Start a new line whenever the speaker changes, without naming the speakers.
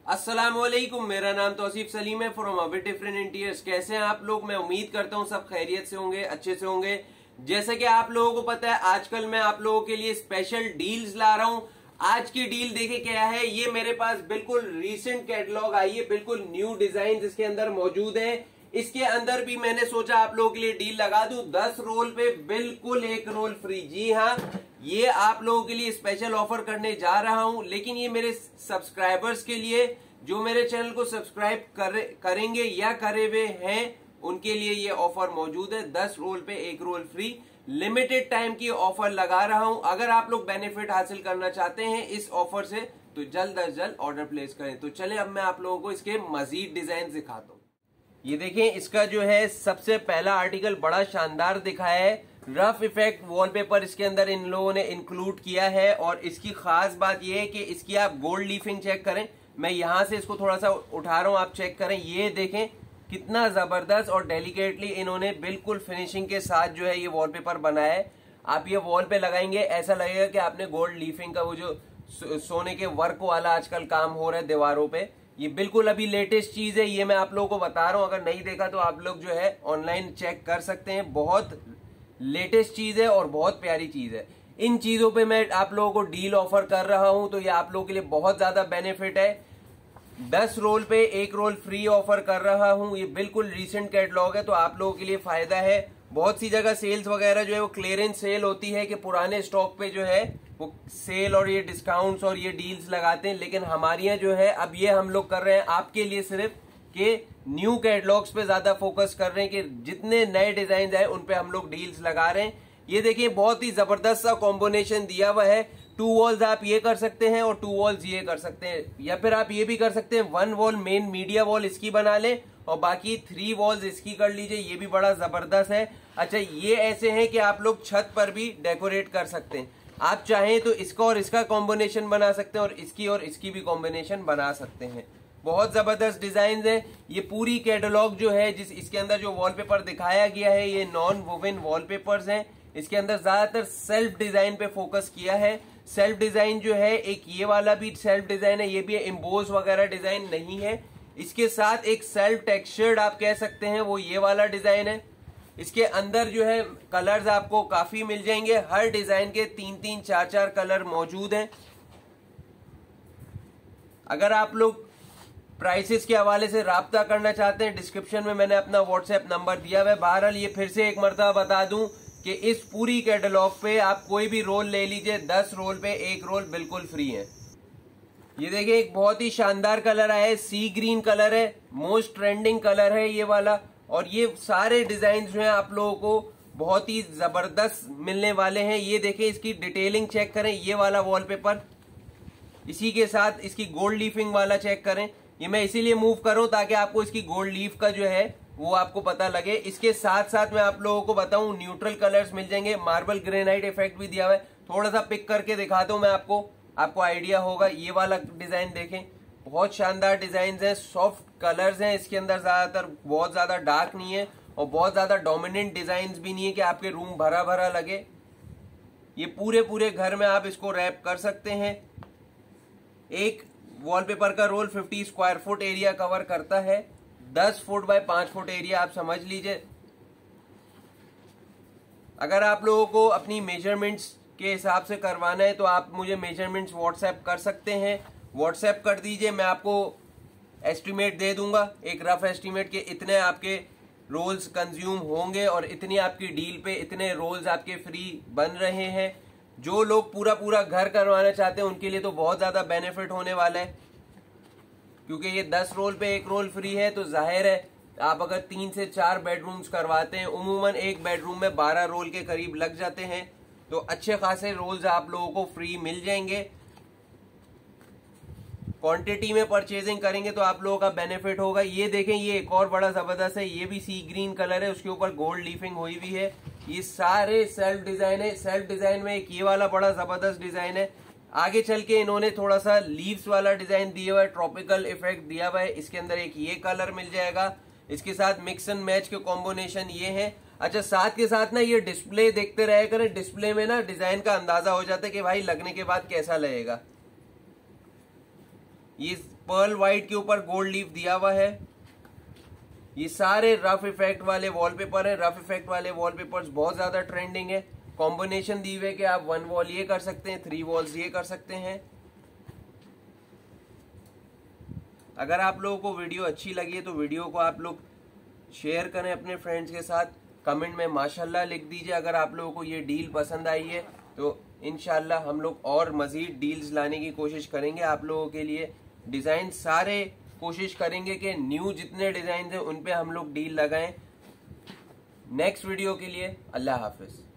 अस्सलामुअलैकुम, मेरा नाम तौसीफ सलीम है from a bit different interiors. कैसे हैं आप लोग? मैं उम्मीद करता हूं सब खैरियत से होंगे, अच्छे से होंगे। जैसे कि आप लोगों को पता है, आजकल मैं आप लोगों के लिए स्पेशल डील्स ला रहा हूं। आज की डील देखे क्या है, ये मेरे पास बिल्कुल रीसेंट कैटलॉग आई है, बिल्कुल न्यू डिजाइन इसके अंदर मौजूद है। इसके अंदर भी मैंने सोचा आप लोगों के लिए डील लगा दूं, 10 रोल पे बिल्कुल 1 रोल फ्री। जी हाँ, ये आप लोगों के लिए स्पेशल ऑफर करने जा रहा हूं, लेकिन ये मेरे सब्सक्राइबर्स के लिए जो मेरे चैनल को सब्सक्राइब करेंगे या करे हुए हैं, उनके लिए ये ऑफर मौजूद है। 10 रोल पे 1 रोल फ्री, लिमिटेड टाइम की ऑफर लगा रहा हूं। अगर आप लोग बेनिफिट हासिल करना चाहते हैं इस ऑफर से तो जल्द अज जल्द ऑर्डर प्लेस करें। तो चले अब मैं आप लोगों को इसके मजीद डिजाइन दिखाता हूं। ये देखें, इसका जो है सबसे पहला आर्टिकल बड़ा शानदार दिखाया है। रफ इफेक्ट वॉलपेपर इसके अंदर इन लोगों ने इंक्लूड किया है, और इसकी खास बात यह है कि इसकी आप गोल्ड लीफिंग चेक करें। मैं यहां से इसको थोड़ा सा उठा रहा हूं, आप चेक करें। ये देखें कितना जबरदस्त और डेलिकेटली इन्होंने बिल्कुल फिनिशिंग के साथ जो है ये वॉलपेपर बनाया है। आप ये वॉल पे लगाएंगे, ऐसा लगेगा कि आपने गोल्ड लीफिंग का वो जो सोने के वर्क वाला आजकल काम हो रहा है दीवारों पे, ये बिल्कुल अभी लेटेस्ट चीज है। ये मैं आप लोगों को बता रहा हूं, अगर नहीं देखा तो आप लोग जो है ऑनलाइन चेक कर सकते हैं। बहुत लेटेस्ट चीज है और बहुत प्यारी चीज है। इन चीजों पे मैं आप लोगों को डील ऑफर कर रहा हूं, तो ये आप लोगों के लिए बहुत ज्यादा बेनिफिट है। 10 रोल पे 1 रोल फ्री ऑफर कर रहा हूं। ये बिल्कुल रीसेंट कैटलॉग है, तो आप लोगों के लिए फायदा है। बहुत सी जगह सेल्स वगैरह जो है वो क्लियरेंस सेल होती है कि पुराने स्टॉक पे जो है वो सेल और ये डिस्काउंट्स और ये डील्स लगाते हैं, लेकिन हमारे यहाँ जो है अब ये हम लोग कर रहे हैं आपके लिए सिर्फ कि न्यू कैटलॉग्स पे ज्यादा फोकस कर रहे हैं कि जितने नए डिजाइन आए उन पे हम लोग डील्स लगा रहे हैं। ये देखिए, बहुत ही जबरदस्त सा कॉम्बिनेशन दिया हुआ है। 2 वॉल्स आप ये कर सकते हैं और 2 वॉल्स ये कर सकते हैं, या फिर आप ये भी कर सकते हैं 1 वॉल मेन मीडिया वॉल इसकी बना लें और बाकी 3 वॉल्स इसकी कर लीजिए। ये भी बड़ा जबरदस्त है। अच्छा, ये ऐसे हैं कि आप लोग छत पर भी डेकोरेट कर सकते हैं। आप चाहें तो इसका और इसका कॉम्बिनेशन बना सकते हैं और इसकी भी कॉम्बिनेशन बना सकते हैं। बहुत जबरदस्त डिजाइन है। ये पूरी कैटलॉग जो है इसके अंदर जो वॉलपेपर दिखाया गया है, ये नॉन वोवेन वॉलपेपर्स हैं। इसके अंदर ज्यादातर सेल्फ डिजाइन पे फोकस किया है। सेल्फ डिजाइन जो है, एक ये वाला भी सेल्फ डिजाइन है, ये भी एम्बोस वगैरह डिजाइन नहीं है। इसके साथ एक सेल्फ टेक्सचर्ड आप कह सकते हैं, वो ये वाला डिजाइन है। इसके अंदर जो है कलर्स आपको काफी मिल जाएंगे। हर डिजाइन के 3-3, 4-4 कलर मौजूद हैं। अगर आप लोग प्राइसेस के हवाले से राब्ता करना चाहते हैं, डिस्क्रिप्शन में मैंने अपना व्हाट्सएप नंबर दिया हुआ है। बहरहाल ये फिर से एक मरतबा बता दूं कि इस पूरी कैटलॉग पे आप कोई भी रोल ले लीजिए, 10 रोल पे 1 रोल बिल्कुल फ्री है। ये देखिए, एक बहुत ही शानदार कलर आया है, सी ग्रीन कलर है, मोस्ट ट्रेंडिंग कलर है ये वाला। और ये सारे डिजाइन जो हैं आप लोगों को बहुत ही जबरदस्त मिलने वाले हैं। ये देखिए, इसकी डिटेलिंग चेक करें, ये वाला वॉलपेपर, इसी के साथ इसकी गोल्ड लीफिंग वाला चेक करें। ये मैं इसीलिए मूव कर रहा हूं ताकि आपको इसकी गोल्ड लीफ का जो है वो आपको पता लगे। इसके साथ साथ मैं आप लोगों को बताऊं, न्यूट्रल कलर्स मिल जाएंगे, मार्बल ग्रेनाइट इफेक्ट भी दिया हुआ है। थोड़ा सा पिक करके दिखाता हूं मैं आपको आइडिया होगा। ये वाला डिजाइन देखें, बहुत शानदार डिजाइन है, सॉफ्ट कलर्स हैं इसके अंदर, ज्यादातर बहुत ज्यादा डार्क नहीं है और बहुत ज्यादा डोमिनेंट डिजाइन भी नहीं है कि आपके रूम भरा भरा लगे। ये पूरे घर में आप इसको रैप कर सकते हैं। एक वॉलपेपर का roll 50 square foot area cover करता है। 10 फुट बाय 5 फुट एरिया आप समझ लीजिए। अगर आप लोगों को अपनी मेजरमेंट्स के हिसाब से करवाना है तो आप मुझे मेजरमेंट्स व्हाट्सएप कर सकते हैं। व्हाट्सएप कर दीजिए, मैं आपको एस्टिमेट दे दूंगा, एक रफ एस्टिमेट के इतने आपके रोल्स कंज्यूम होंगे और इतनी आपकी डील पे इतने रोल्स आपके फ्री बन रहे हैं। जो लोग पूरा घर करवाना चाहते हैं उनके लिए तो बहुत ज्यादा बेनिफिट होने वाला है, क्योंकि ये 10 रोल पे 1 रोल फ्री है। तो जाहिर है आप अगर 3 से 4 बेडरूम्स करवाते हैं, उमूमन एक बेडरूम में 12 रोल के करीब लग जाते हैं, तो अच्छे खासे रोल्स आप लोगों को फ्री मिल जाएंगे। क्वांटिटी में परचेजिंग करेंगे तो आप लोगों का बेनिफिट होगा। ये देखें, ये एक और बड़ा जबरदस्त है, ये भी सी ग्रीन कलर है, उसके ऊपर गोल्ड लीफिंग हुई हुई है। ये सारे सेल्फ डिजाइन है। सेल्फ डिजाइन में एक ये वाला बड़ा जबरदस्त डिजाइन है। आगे चल के इन्होंने थोड़ा सा लीव्स वाला डिजाइन दिया हुआ है, ट्रॉपिकल इफेक्ट दिया हुआ है। इसके अंदर एक ये कलर मिल जाएगा, इसके साथ मिक्स एंड मैच के कॉम्बिनेशन ये है। अच्छा, साथ के साथ ना ये डिस्प्ले देखते रहे करें, डिस्प्ले में ना डिजाइन का अंदाजा हो जाता है कि भाई लगने के बाद कैसा लगेगा। ये पर्ल व्हाइट के ऊपर गोल्ड लीफ दिया हुआ है। ये सारे रफ इफेक्ट वाले वॉलपेपर है। रफ इफेक्ट वाले वॉलपेपर्स बहुत ज्यादा ट्रेंडिंग है। कॉम्बिनेशन दी हुई है कि आप 1 वॉल ये कर सकते हैं, 3 वॉल्स ये कर सकते हैं। अगर आप लोगों को वीडियो अच्छी लगी है तो वीडियो को आप लोग शेयर करें अपने फ्रेंड्स के साथ। कमेंट में माशाल्लाह लिख दीजिए अगर आप लोगों को ये डील पसंद आई है। तो इंशाल्लाह हम लोग और मजीद डील्स लाने की कोशिश करेंगे आप लोगों के लिए। डिजाइन सारे कोशिश करेंगे कि न्यू जितने डिजाइन हैं उन पे हम लोग डील लगाएं। नेक्स्ट वीडियो के लिए अल्लाह हाफिज।